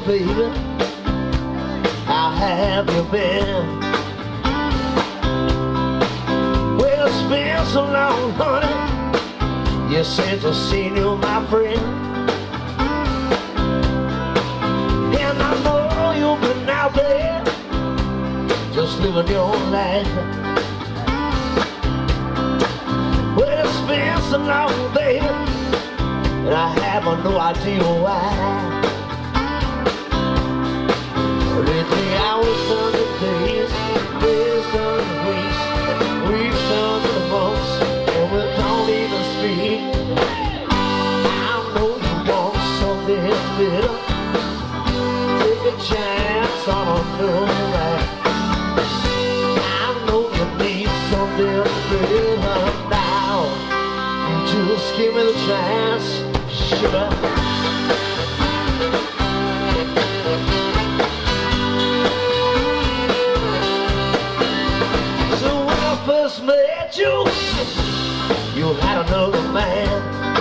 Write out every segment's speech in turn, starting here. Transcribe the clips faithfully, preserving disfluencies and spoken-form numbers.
baby, how have you been? Well, it's been so long, honey, yeah, since I've seen you, my friend. And I know you've been out there just living your life. Well, it's been so long, baby, and I have no idea why. Lately I was done the days, days done the weeks, weeks done the months, and we don't even speak. I know you want something better. Take a chance on a new life. I know you need something better now. You just give me the chance, sugar. First met you, you had another man.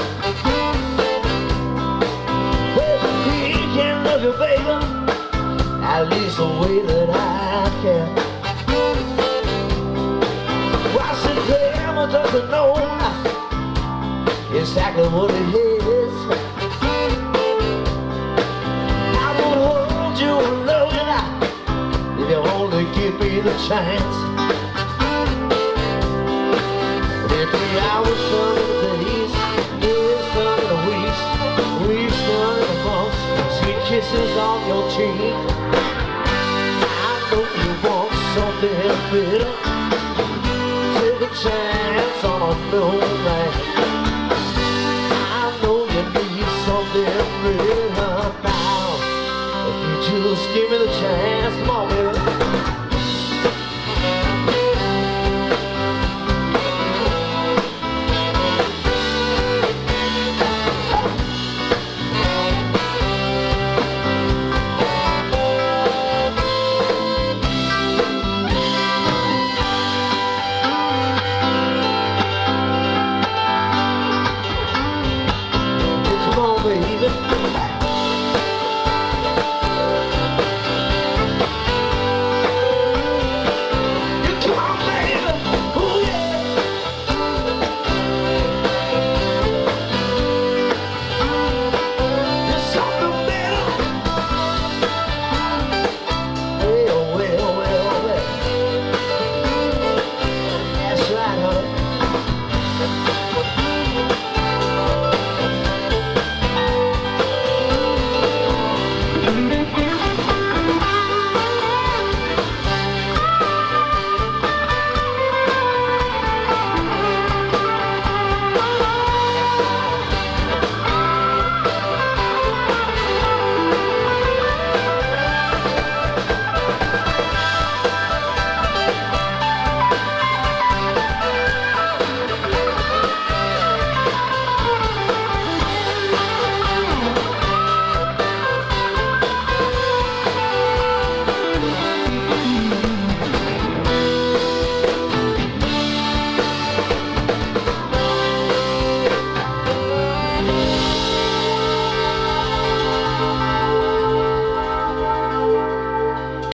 Well, he can love you, baby, at least the way that I can. Well, September doesn't know exactly what it is. I will hold you and love you if you only give me the chance. Three hours done in the days, days done in the weeks, weeks done in the months, sweet kisses on your cheek. I know you want something better. Take a chance on a new